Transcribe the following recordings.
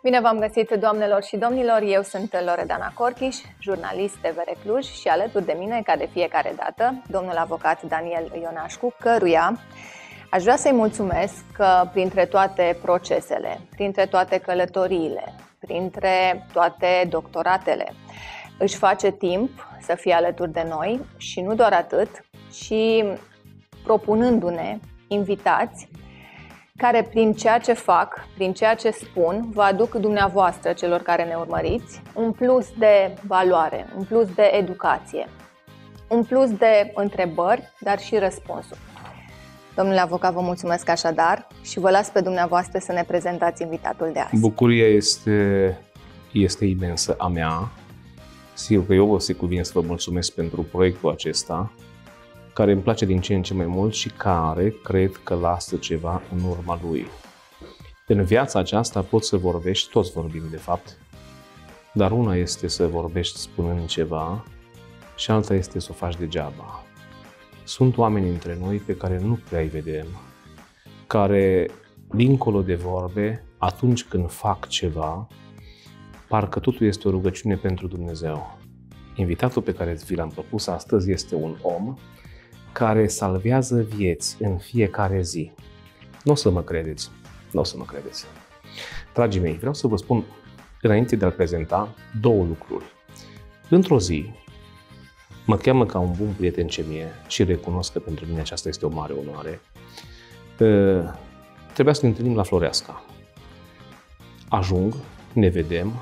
Bine v-am găsit, doamnelor și domnilor! Eu sunt Loredana Corchiș, jurnalist TVR Cluj și alături de mine, ca de fiecare dată, domnul avocat Daniel Ionașcu, căruia aș vrea să-i mulțumesc că printre toate procesele, printre toate călătoriile, printre toate doctoratele, își face timp să fie alături de noi și nu doar atât, ci propunându-ne invitați care prin ceea ce fac, prin ceea ce spun, vă aduc dumneavoastră, celor care ne urmăriți, un plus de valoare, un plus de educație, un plus de întrebări, dar și răspunsuri. Domnule avocat, vă mulțumesc așadar și vă las pe dumneavoastră să ne prezentați invitatul de azi. Bucuria este imensă a mea. Sigur că eu vă se cuvine să vă mulțumesc pentru proiectul acesta, care îmi place din ce în ce mai mult și care cred că lasă ceva în urma lui. În viața aceasta poți să vorbești, toți vorbim de fapt, dar una este să vorbești spunând ceva și alta este să o faci degeaba. Sunt oameni între noi pe care nu prea îi vedem, care, dincolo de vorbe, atunci când fac ceva, parcă totul este o rugăciune pentru Dumnezeu. Invitatul pe care vi l-am propus astăzi este un om care salvează vieți în fiecare zi. Nu o să mă credeți, Dragii mei, vreau să vă spun, înainte de a-l prezenta, două lucruri. Într-o zi, mă cheamă ca un bun prieten ce mie și recunosc că pentru mine aceasta este o mare onoare. Trebuia să ne întâlnim la Floreasca. Ajung, ne vedem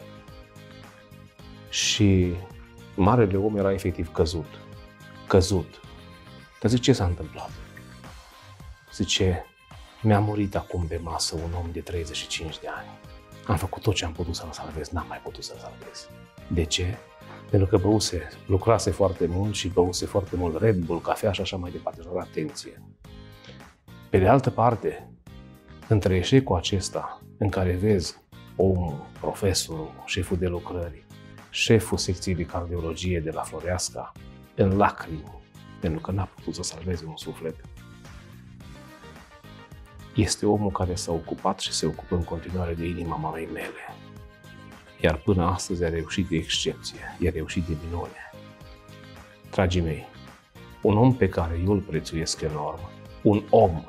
și marele om era efectiv căzut. Dar zice, ce s-a întâmplat? Zice, mi-a murit acum pe masă un om de 35 de ani. Am făcut tot ce am putut să-l salvez, n-am mai putut să-l salvez. De ce? Pentru că lucrase foarte mult și băuse foarte mult Red Bull, cafea și așa mai departe. Atenție! Pe de altă parte, între eșecul acesta în care vezi omul, profesorul, șeful de lucrări, șeful secției de cardiologie de la Floreasca, în lacrimi, pentru că n-a putut să salveze un suflet, este omul care s-a ocupat și se ocupă în continuare de inima mamei mele. Iar până astăzi a reușit de excepție, a reușit de minune. Dragii mei, un om pe care eu îl prețuiesc enorm, un om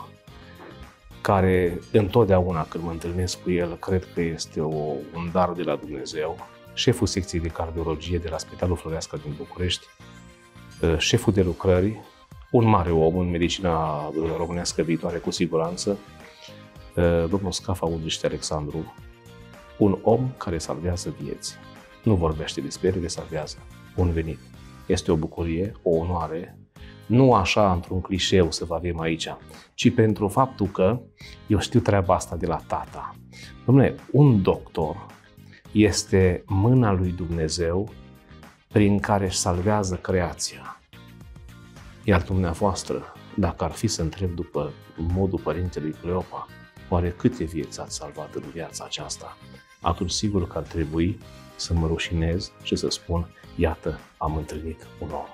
care întotdeauna când mă întâlnesc cu el, cred că este un dar de la Dumnezeu, șeful secției de cardiologie de la Spitalul Floreasca din București, șeful de lucrări, un mare om în medicina românească viitoare cu siguranță, domnul Scafa Udriște Alexandru, un om care salvează vieți. Nu vorbește despre ele, le salvează. Bun venit! Este o bucurie, o onoare, nu așa într-un clișeu să vă avem aici, ci pentru faptul că eu știu treaba asta de la tata. Dom'le, un doctor este mâna lui Dumnezeu prin care își salvează creația. Iar dumneavoastră, dacă ar fi să întreb după modul părintelui Cleopa, oare câte vieți ați salvat în viața aceasta? Atunci sigur că ar trebui să mă rușinez și să spun, iată, am întâlnit un om.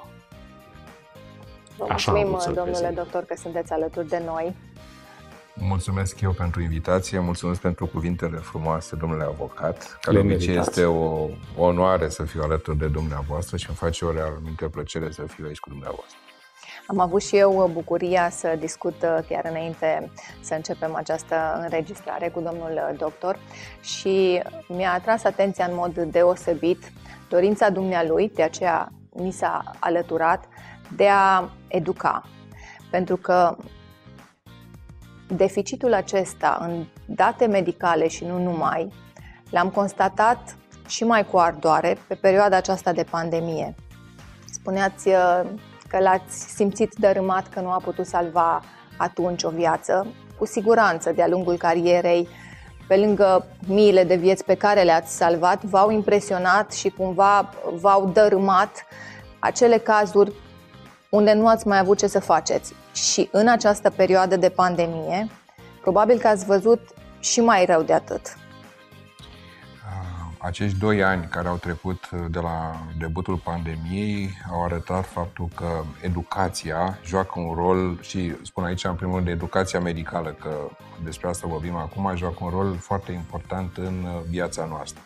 Vă mulțumim, domnule doctor, că sunteți alături de noi. Mulțumesc eu pentru invitație, mulțumesc pentru cuvintele frumoase, domnule avocat. Ca de obicei este o onoare să fiu alături de dumneavoastră și îmi face o realmente plăcere să fiu aici cu dumneavoastră. Am avut și eu bucuria să discut chiar înainte să începem această înregistrare cu domnul doctor și mi-a atras atenția în mod deosebit dorința dumnealui, de aceea mi s-a alăturat, de a educa. Pentru că deficitul acesta în date medicale și nu numai, l-am constatat și mai cu ardoare pe perioada aceasta de pandemie. Spuneați că l-ați simțit dărâmat, că nu a putut salva atunci o viață. Cu siguranță, de-a lungul carierei, pe lângă miile de vieți pe care le-ați salvat, v-au impresionat și cumva v-au dărâmat acele cazuri unde nu ați mai avut ce să faceți. Și în această perioadă de pandemie, probabil că ați văzut și mai rău de atât. acești 2 ani care au trecut de la debutul pandemiei au arătat faptul că educația joacă un rol, și spun aici în primul rând educația medicală, că despre asta vorbim acum, joacă un rol foarte important în viața noastră.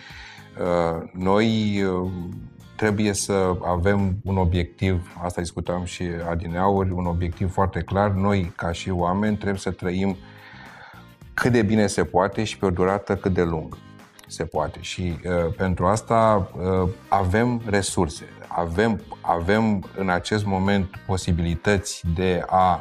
Noi trebuie să avem un obiectiv, asta discutam și adineauri, un obiectiv foarte clar. Noi, ca și oameni, trebuie să trăim cât de bine se poate și pe o durată cât de lungă se poate. Și pentru asta avem resurse, avem în acest moment posibilități de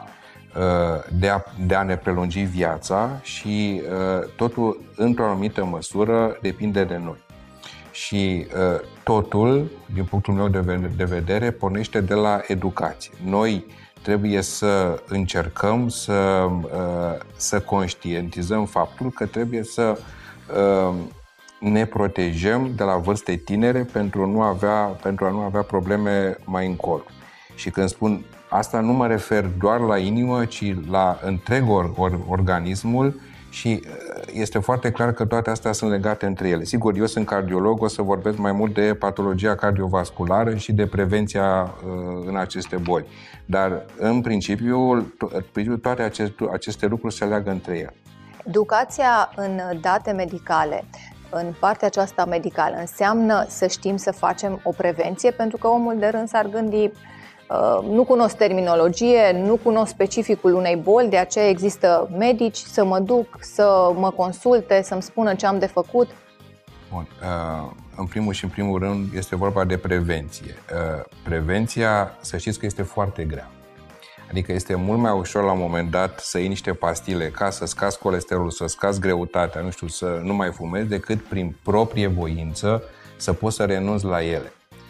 a ne prelungi viața și totul, într-o anumită măsură, depinde de noi. Și totul, din punctul meu de vedere, pornește de la educație. Noi trebuie să încercăm să conștientizăm faptul că trebuie să ne protejăm de la vârste tinere pentru a nu avea probleme mai încolo. Și când spun asta, nu mă refer doar la inimă, ci la întreg organismul. Și este foarte clar că toate astea sunt legate între ele. Sigur, eu sunt cardiolog, o să vorbesc mai mult de patologia cardiovasculară și de prevenția în aceste boli. Dar, în principiu, toate aceste lucruri se leagă între ele. Educația în date medicale, în partea aceasta medicală, înseamnă să știm să facem o prevenție, pentru că omul de rând s-ar gândi: nu cunosc terminologie, nu cunosc specificul unei boli, de aceea există medici, să mă duc, să mă consulte, să-mi spună ce am de făcut. Bun. În primul și în primul rând este vorba de prevenție. Prevenția, să știți că este foarte grea. Adică este mult mai ușor la un moment dat să iei niște pastile ca să scazi colesterolul, să scazi greutatea, nu știu, să nu mai fumezi, decât prin proprie voință să poți să renunți la ele.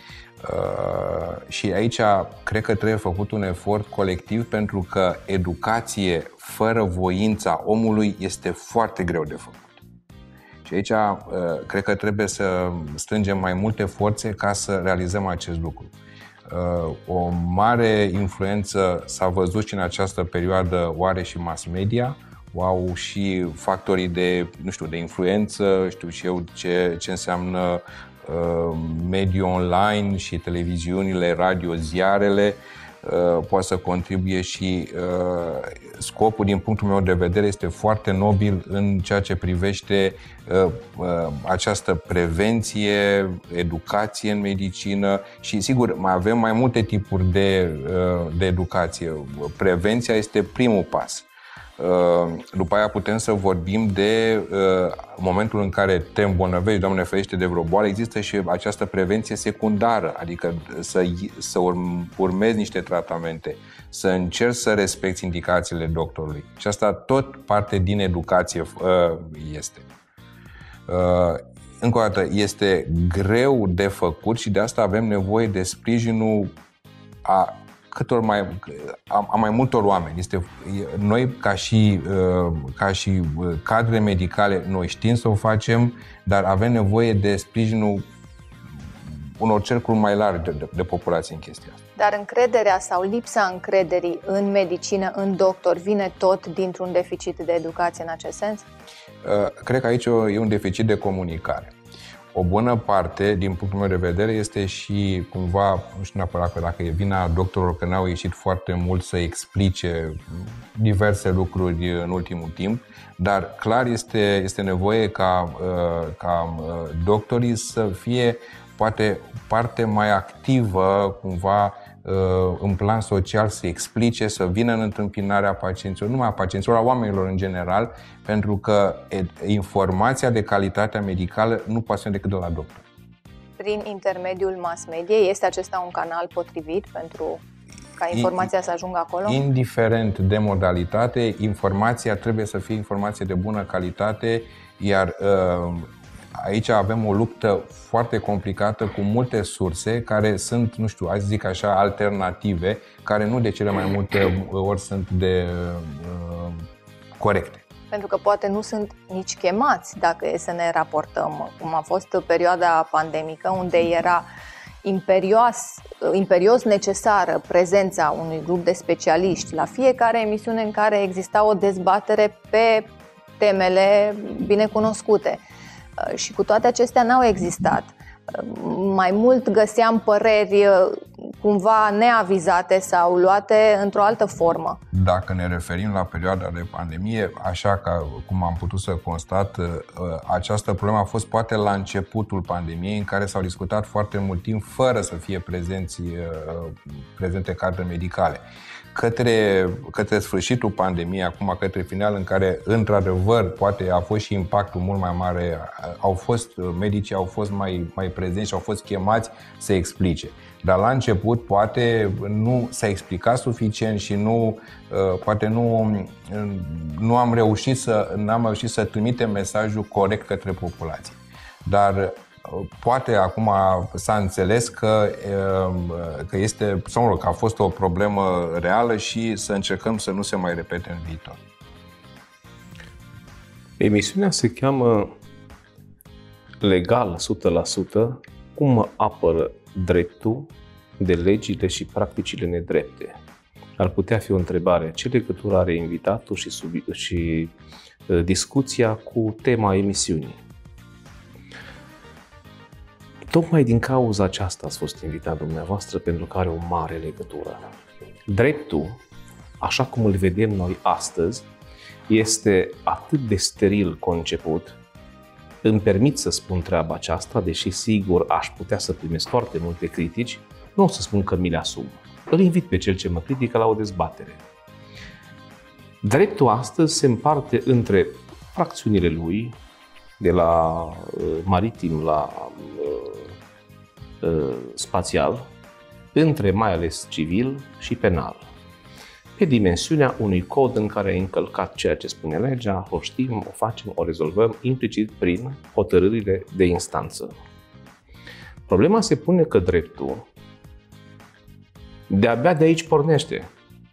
Și aici cred că trebuie făcut un efort colectiv, pentru că educație fără voința omului este foarte greu de făcut. Și aici cred că trebuie să strângem mai multe forțe ca să realizăm acest lucru. O mare influență s-a văzut și în această perioadă, oare și mass media, au și factorii de influență, știu și eu ce înseamnă mediul online și televiziunile, radio, ziarele, poate să contribuie și scopul, din punctul meu de vedere, este foarte nobil în ceea ce privește această prevenție, educație în medicină și, sigur, mai avem mai multe tipuri de educație. Prevenția este primul pas. După aia putem să vorbim de momentul în care te îmbolnăvești, Doamne ferește, de vreo boală, există și această prevenție secundară, adică să urmezi niște tratamente, să încerci să respecti indicațiile doctorului. Și asta tot parte din educație este. Încă o dată, este greu de făcut și de asta avem nevoie de sprijinul a mai multor oameni. Noi, ca și cadre medicale, noi știm să o facem, dar avem nevoie de sprijinul unor cercuri mai largi de populație în chestia asta. Dar încrederea sau lipsa încrederii în medicină, în doctor, vine tot dintr-un deficit de educație în acest sens? Cred că aici e un deficit de comunicare. O bună parte, din punctul meu de vedere, este și cumva, nu știu neapărat că dacă e vina doctorilor că n-au ieșit foarte mult să explice diverse lucruri în ultimul timp, dar clar este nevoie ca doctorii să fie poate parte mai activă cumva în plan social, să explice, să vină în întâmpinarea pacienților, nu numai a pacienților, a oamenilor în general, pentru că informația de calitate medicală nu poate fi decât de la doctor. Prin intermediul mass media, este acesta un canal potrivit pentru ca informația să ajungă acolo? Indiferent de modalitate, informația trebuie să fie informație de bună calitate, iar aici avem o luptă foarte complicată cu multe surse care sunt, nu știu, hai să zic așa, alternative, care nu de cele mai multe ori sunt corecte. Pentru că poate nu sunt nici chemați, dacă e să ne raportăm, cum a fost perioada pandemică, unde era imperios necesară prezența unui grup de specialiști la fiecare emisiune în care exista o dezbatere pe temele binecunoscute. și cu toate acestea n-au existat. Mai mult găseam păreri cumva neavizate sau luate într-o altă formă. Dacă ne referim la perioada de pandemie, așa cum am putut să constat, această problemă a fost poate la începutul pandemiei, în care s-au discutat foarte mult timp fără să fie prezente cadre medicale. Către sfârșitul pandemiei, acum către final, în care într-adevăr poate a fost și impactul mult mai mare, medicii au fost mai prezenți și au fost chemați să explice. Dar la început poate nu s-a explicat suficient și poate nu am reușit să trimitem mesajul corect către populație. Dar poate acum s-a înțeles că a fost o problemă reală și să încercăm să nu se mai repete în viitor. Emisiunea se cheamă Legal 100%, cum apără dreptul de legile și practicile nedrepte. Ar putea fi o întrebare. Ce legătură are invitatul și discuția cu tema emisiunii? Tocmai din cauza aceasta ați fost invitat dumneavoastră, pentru că are o mare legătură. Dreptul, așa cum îl vedem noi astăzi, este atât de steril conceput. Îmi permit să spun treaba aceasta, deși sigur aș putea să primesc foarte multe critici, nu o să spun că mi le asum. Îl invit pe cel ce mă critică la o dezbatere. Dreptul astăzi se împarte între fracțiunile lui, de la maritim la spațial, între mai ales civil și penal, pe dimensiunea unui cod în care ai încălcat ceea ce spune legea, o știm, o facem, o rezolvăm implicit prin hotărârile de instanță. Problema se pune că dreptul de-abia de aici pornește.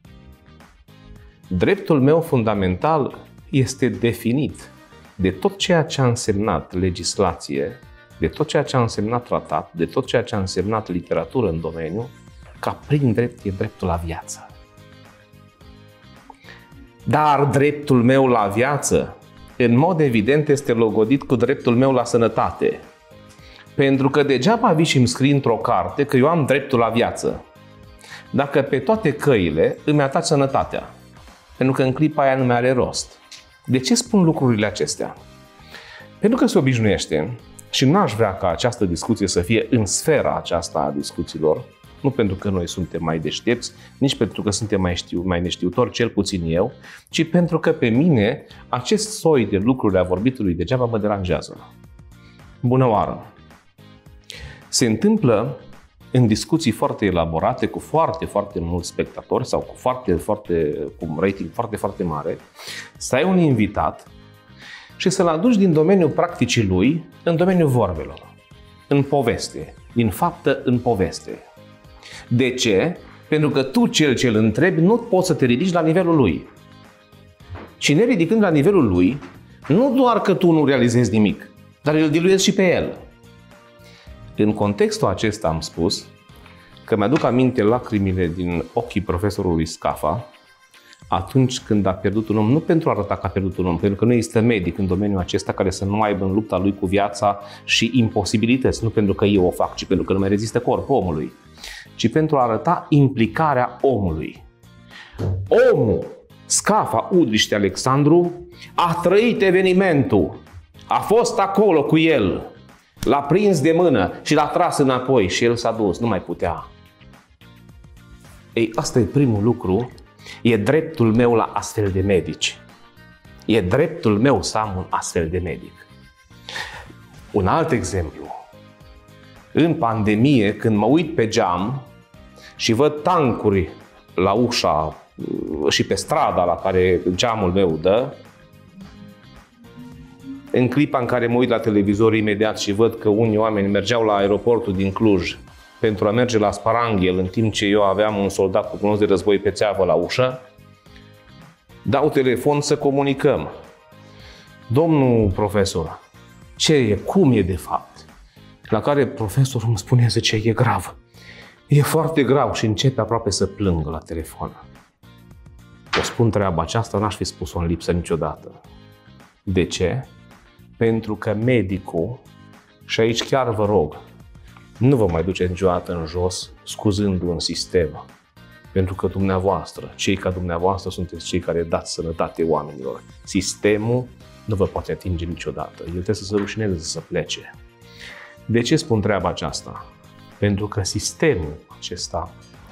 Dreptul meu fundamental este definit de tot ceea ce a însemnat legislație, de tot ceea ce a însemnat tratat, de tot ceea ce a însemnat literatură în domeniu, ca prin drept e dreptul la viață. Dar dreptul meu la viață, în mod evident, este logodit cu dreptul meu la sănătate. Pentru că degeaba vii și îmi scrii într-o carte că eu am dreptul la viață, dacă pe toate căile îmi ataci sănătatea. Pentru că în clipa aia nu mai are rost. De ce spun lucrurile acestea? Pentru că se obișnuiește, și n-aș vrea ca această discuție să fie în sfera aceasta a discuțiilor, nu pentru că noi suntem mai deștepți, nici pentru că suntem mai neștiutori, cel puțin eu, ci pentru că pe mine acest soi de lucruri a vorbitului degeaba mă deranjează. Bună oară! Se întâmplă în discuții foarte elaborate, cu foarte, foarte mulți spectatori sau cu un rating foarte, foarte mare, să ai un invitat și să-l aduci din domeniul practicii lui în domeniul vorbelor, în poveste, din faptă în poveste. De ce? Pentru că tu, cel ce îl întrebi, nu poți să te ridici la nivelul lui. Și neridicând la nivelul lui, nu doar că tu nu realizezi nimic, dar îl diluezi și pe el. În contextul acesta am spus că mi-aduc aminte lacrimile din ochii profesorului Scafa atunci când a pierdut un om, nu pentru a arăta că a pierdut un om, pentru că nu există medic în domeniul acesta care să nu aibă în lupta lui cu viața și imposibilități, nu pentru că eu o fac, ci pentru că nu mai rezistă corpul omului, ci pentru a arăta implicarea omului. Omul, Scafa Udriște Alexandru, a trăit evenimentul, a fost acolo cu el, l-a prins de mână și l-a tras înapoi și el s-a dus, nu mai putea. Ei, asta e primul lucru, e dreptul meu la astfel de medici. E dreptul meu să am un astfel de medic. Un alt exemplu. În pandemie, când mă uit pe geam și văd tancuri la ușa și pe strada la care geamul meu dă, în clipa în care mă uit la televizor imediat și văd că unii oameni mergeau la aeroportul din Cluj pentru a merge la Sparanghel, în timp ce eu aveam un soldat cu cunos de război pe țeavă la ușă, dau telefon să comunicăm. Domnul profesor, ce e? Cum e de fapt? La care profesorul îmi spune, zice, e grav. E foarte grav și începe aproape să plângă la telefon. O spun treaba aceasta, n-aș fi spus-o în lipsă niciodată. De ce? Pentru că medicul, și aici chiar vă rog, nu vă mai duce niciodată în jos scuzându un sistem. Pentru că dumneavoastră, cei ca dumneavoastră, sunteți cei care dați sănătate oamenilor. Sistemul nu vă poate atinge niciodată. El trebuie să se rușineze să plece. De ce spun treaba aceasta? Pentru că sistemul acesta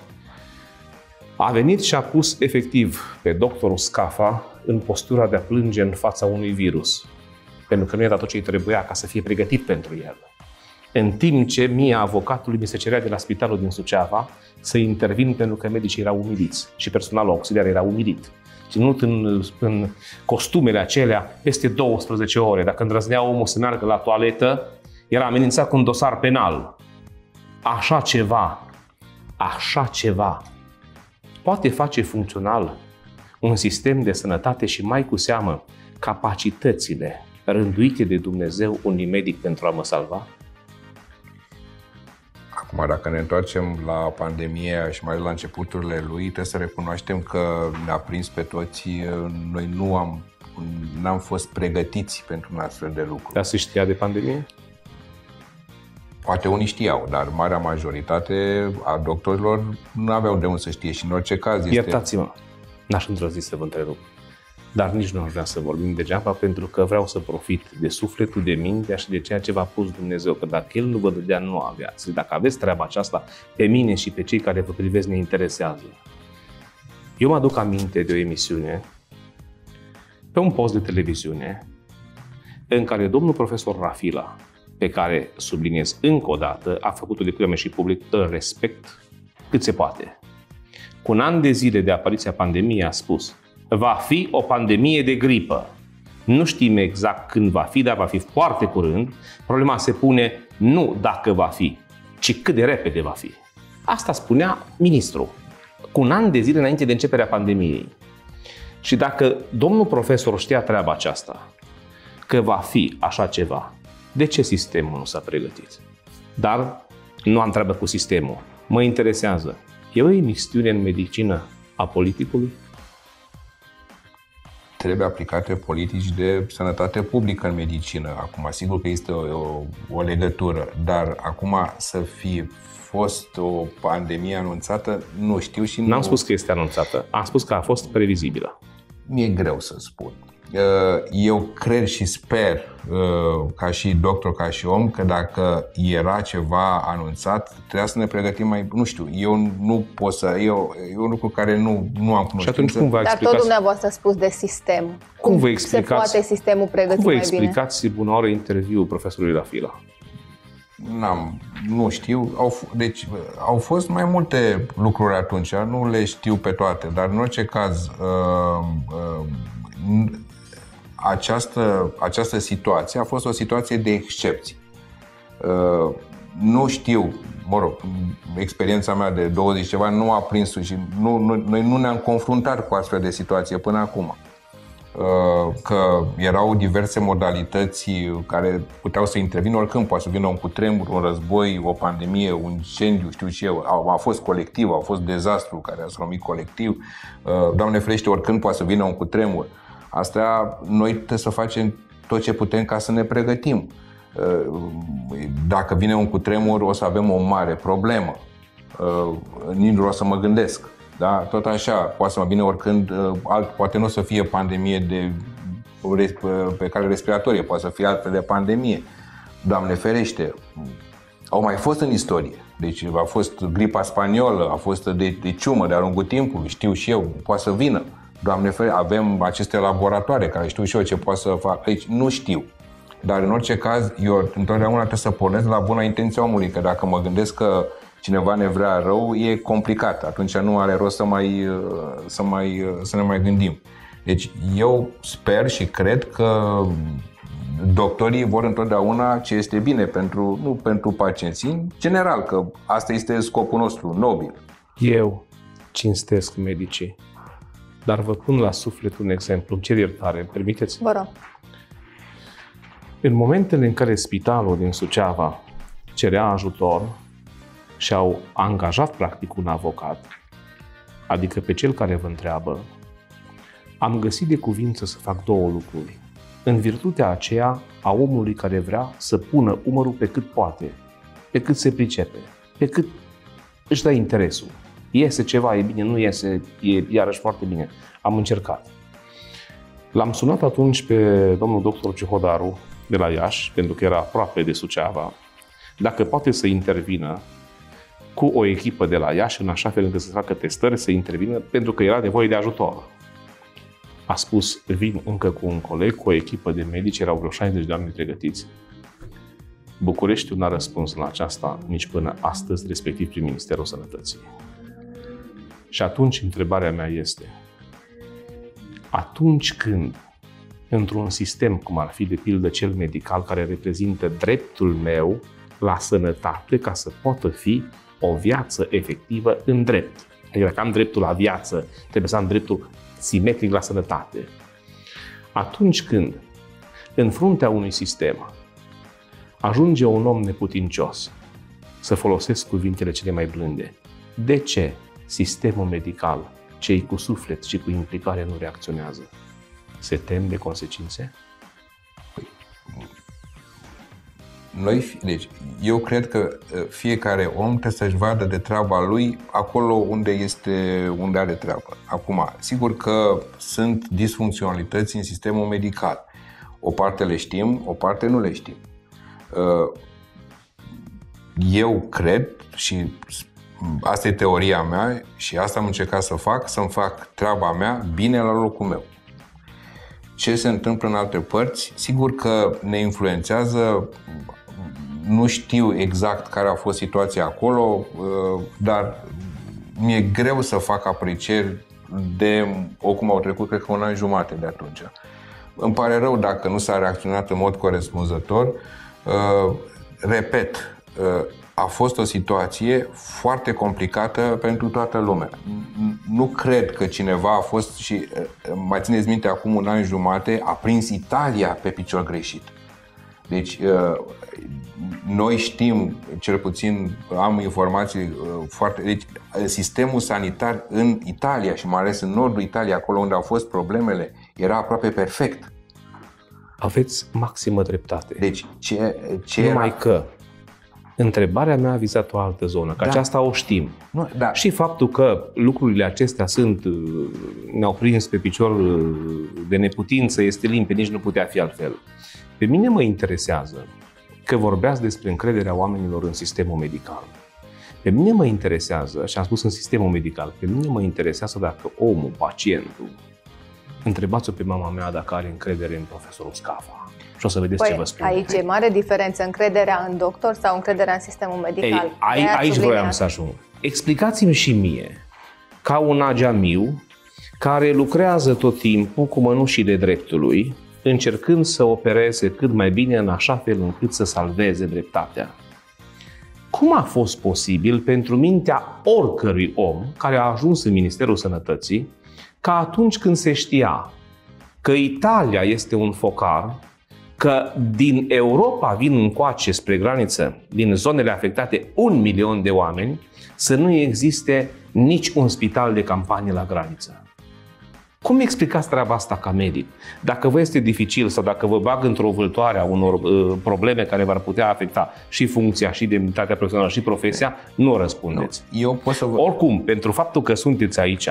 a venit și a pus efectiv pe doctorul Scafa în postura de a plânge în fața unui virus. Pentru că nu era tot ce îi trebuia ca să fie pregătit pentru el. În timp ce mie, avocatului, mi se cerea de la spitalul din Suceava să intervin pentru că medicii erau umiliți și personalul auxiliar era umilit. Ținut în costumele acelea peste 12 ore. Dacă îndrăznea omul să meargă la toaletă, era amenințat cu un dosar penal. Așa ceva poate face funcțional un sistem de sănătate și mai cu seamă capacitățile rânduite de Dumnezeu unui medic pentru a mă salva? Acum, dacă ne întoarcem la pandemie și mai la începuturile lui, trebuie să recunoaștem că ne-a prins pe toți. Noi n-am fost pregătiți pentru un astfel de lucru. Dar se știa de pandemie? Poate unii știau, dar marea majoritate a doctorilor nu aveau de unde să știe și în orice caz este... Iertați-mă, n-aș îndrăzi să vă întrerup, dar nici nu aș vrea să vorbim degeaba, pentru că vreau să profit de sufletul, de mintea și de ceea ce v-a pus Dumnezeu, că dacă El nu vă dădea, nu aveați. Dacă aveți treaba aceasta, pe mine și pe cei care vă privesc ne interesează. Eu mă aduc aminte de o emisiune pe un post de televiziune în care domnul profesor Rafila, pe care, subliniez încă o dată, a făcut-o de prima și public, îl respect cât se poate. Cu un an de zile de apariția pandemiei a spus: va fi o pandemie de gripă. Nu știm exact când va fi, dar va fi foarte curând. Problema se pune nu dacă va fi, ci cât de repede va fi. Asta spunea ministrul, cu un an de zile înainte de începerea pandemiei. Și dacă domnul profesor știa treaba aceasta, că va fi așa ceva, de ce sistemul nu s-a pregătit? Dar nu am treabă cu sistemul. Mă interesează. E o emisiune în medicină a politicului? Trebuie aplicate politici de sănătate publică în medicină. Acum, sigur că este o legătură, dar acum să fie fost o pandemie anunțată, nu știu și nu... N-am spus că este anunțată, am spus că a fost previzibilă. Mi-e greu să spun. Eu cred și sper, ca și doctor, ca și om, că dacă era ceva anunțat, trebuia să ne pregătim mai... Nu știu, eu nu pot să... E un lucru care nu am cunoștință. Și atunci cum vă explicați? Dar tot dumneavoastră a spus de sistem. Cum vă explicați? Se poate sistemul pregăti mai bine? Cum vă explicați bună oară interviul profesorului Rafila? Nu știu. Deci au fost mai multe lucruri atunci, nu le știu pe toate, dar în orice caz această situație a fost o situație de excepție. Nu știu, mă rog, experiența mea de 20 ceva nu a prins și noi nu ne-am confruntat cu astfel de situație până acum. Că erau diverse modalități care puteau să intervină oricând, poate să vină un cutremur, un război, o pandemie, un incendiu, știu și eu. A fost colectiv, a fost dezastru care a slomit colectiv. Doamne ferește, oricând poate să vină un cutremur. Astea, noi trebuie să facem tot ce putem ca să ne pregătim. Dacă vine un cutremur, o să avem o mare problemă. Nici nu o să mă gândesc. Da? Tot așa, poate să mă vină oricând, poate nu o să fie pandemie pe cale respiratorie, poate să fie altfel de pandemie. Doamne ferește, au mai fost în istorie. Deci a fost gripa spaniolă, a fost de ciumă de-a lungul timpului, știu și eu, poate să vină. Doamne ferește, avem aceste laboratoare care știu și eu ce poate să fac. Deci nu știu. Dar în orice caz, eu întotdeauna trebuie să pornesc la buna intenție omului, că dacă mă gândesc că cineva ne vrea rău, e complicat. Atunci nu are rost să ne mai gândim. Deci eu sper și cred că doctorii vor întotdeauna ce este bine nu pentru pacienți, în general, că asta este scopul nostru nobil. Eu cinstesc medicii, dar vă pun la suflet un exemplu. Îmi cer iertare, îmi permiteți? Vă rog. În momentele în care spitalul din Suceava cerea ajutor și au angajat practic un avocat, adică pe cel care vă întreabă, am găsit de cuvință să fac două lucruri. în virtutea aceea a omului care vrea să pună umărul pe cât poate, pe cât se pricepe, pe cât își dă interesul. Iese ceva, e bine, nu iese, e iarăși foarte bine. Am încercat. L-am sunat atunci pe domnul doctor Cihodaru de la Iași, pentru că era aproape de Suceava, dacă poate să intervină cu o echipă de la Iași, în așa fel încât să facă testări, să intervină, pentru că era nevoie de ajutor. A spus, vin încă cu un coleg, cu o echipă de medici, erau vreo 60 de oameni pregătiți. Bucureștiul n-a răspuns la aceasta nici până astăzi, respectiv prin Ministerul Sănătății. Și atunci întrebarea mea este, atunci când, într-un sistem, cum ar fi de pildă cel medical, care reprezintă dreptul meu la sănătate, ca să poată fi o viață efectivă în drept. Adică dacă am dreptul la viață, trebuie să am dreptul simetric la sănătate. Atunci când, în fruntea unui sistem, ajunge un om neputincios, să folosesc cuvintele cele mai blânde, de ce sistemul medical, cei cu suflet și cu implicare, nu reacționează? Se tem de consecințe? Deci, eu cred că fiecare om trebuie să-și vadă de treaba lui acolo unde are treabă. Acum, sigur că sunt disfuncționalități în sistemul medical. O parte le știm, o parte nu le știm. Eu cred, și asta e teoria mea și asta am încercat să-mi fac treaba mea bine la locul meu. Ce se întâmplă în alte părți, sigur că ne influențează, nu știu exact care a fost situația acolo, dar mi-e greu să fac aprecieri de cum au trecut, cred că un an jumate de atunci. Îmi pare rău dacă nu s-a reacționat în mod corespunzător. Repet, a fost o situație foarte complicată pentru toată lumea. Nu cred că cineva a fost, și mai țineți minte, acum un an jumate, a prins Italia pe picior greșit. Deci, noi știm, cel puțin am informații foarte... Deci, sistemul sanitar în Italia și mai ales în nordul Italiei, acolo unde au fost problemele, era aproape perfect. Aveți maximă dreptate. Deci, numai că întrebarea mea a vizat o altă zonă, că aceasta o știm. Da. Și faptul că lucrurile acestea ne-au prins pe picior de neputință este limpede, nici nu putea fi altfel. Pe mine mă interesează că vorbeați despre încrederea oamenilor în sistemul medical. Pe mine mă interesează, și am spus în sistemul medical, pe mine mă interesează dacă omul, pacientul, întrebați-o pe mama mea dacă are încredere în profesorul Scafa. Și o să vedeți ce vă spun. Aici e mare diferență, încrederea în doctor sau încrederea în sistemul medical. Aici vroiam să ajung. Explicați-mi și mie, ca un ageamiu care lucrează tot timpul cu mănușile dreptului, încercând să opereze cât mai bine în așa fel încât să salveze dreptatea. Cum a fost posibil pentru mintea oricărui om care a ajuns în Ministerul Sănătății ca atunci când se știa că Italia este un focar, că din Europa vin încoace spre graniță, din zonele afectate, 1 milion de oameni, să nu existe nici un spital de campanie la graniță? Cum explicați treaba asta ca medic? Dacă vă este dificil sau dacă vă bag într-o vâltoare a unor probleme care v-ar putea afecta și funcția, și demnitatea profesională, și profesia, nu răspundeți. Eu pot să vă... Oricum, pentru faptul că sunteți aici,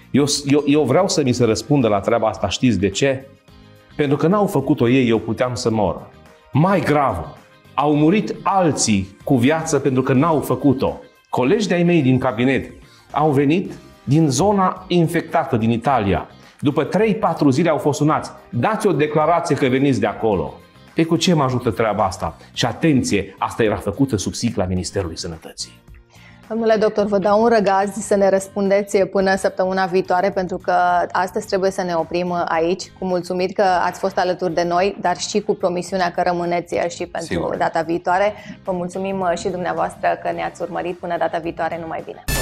eu vreau să mi se răspundă la treaba asta. Știți de ce? Pentru că n-au făcut-o ei, eu puteam să mor. Mai grav, au murit alții cu viață pentru că n-au făcut-o. Colegi de-ai mei din cabinet au venit din zona infectată, din Italia. După 3-4 zile au fost sunați. Dați o declarație că veniți de acolo. Pe cu ce mă ajută treaba asta? Și atenție, asta era făcută sub sigla Ministerului Sănătății. Domnule doctor, vă dau un răgaz să ne răspundeți până săptămâna viitoare, pentru că astăzi trebuie să ne oprim aici, cu mulțumiri că ați fost alături de noi, dar și cu promisiunea că rămâneți și pentru data viitoare. Vă mulțumim și dumneavoastră că ne-ați urmărit. Până data viitoare, numai bine!